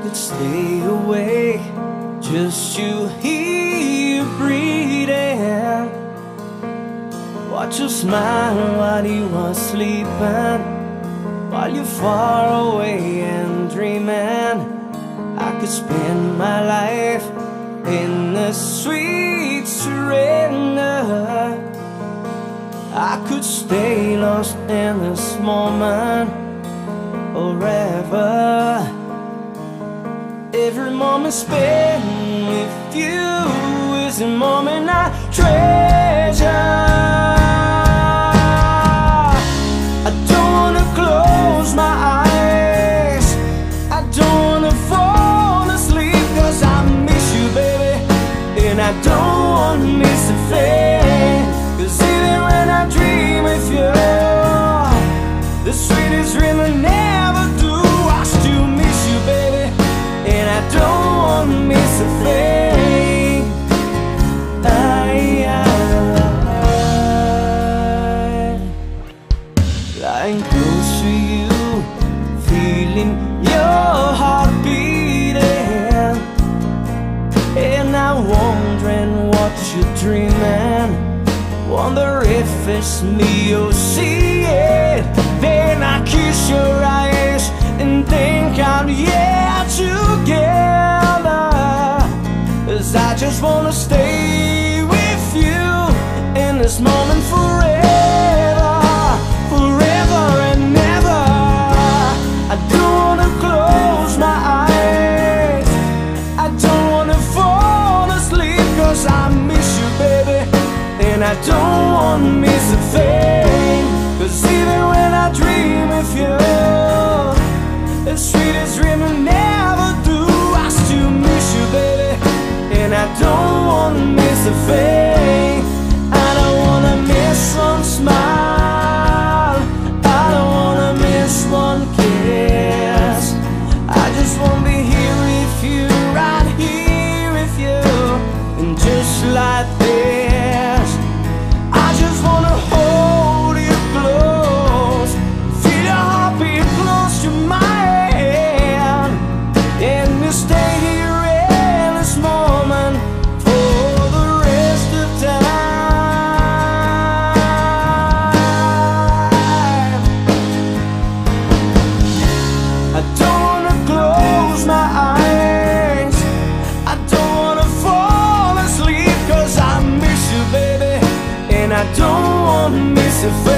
could stay awake just to hear you breathing. Watch you smile while you are sleeping, while you're far away and dreaming. I could spend my life in the sweet surrender. I could stay lost in this moment forever. Every moment spent with you is a moment I treasure. I don't wanna close my eyes, I don't wanna fall asleep, 'cause I miss you, baby, and I don't wanna miss a thing. 'Cause even when I dream with you, the sweetest dream I never do, I still miss you, baby, and I don't wanna miss a thing. Lying close to you, feeling your heart beating, and I'm wondering what you're dreaming. Wonder if it's me you're seeing. Then I kiss your eyes and think I'm together. 'Cause I just wanna stay with you in this moment forever, forever and ever. I don't wanna close my eyes, I don't wanna fall asleep, 'cause I miss you, baby, and I don't wanna miss a thing. 'Cause even when I dream of you, the sweetest dream I never do, I still miss you, baby, and I don't wanna miss a thing. I don't wanna miss one smile, I don't wanna miss one kiss. I just wanna be here with you, right here with you, and just like this, I just wanna hold you close, feel your heartbeat close to mine, and we stay here in this moment for the rest of time. I don't wanna close my eyes, I don't wanna fall asleep, 'cause I miss you, baby, and I don't wanna miss a thing.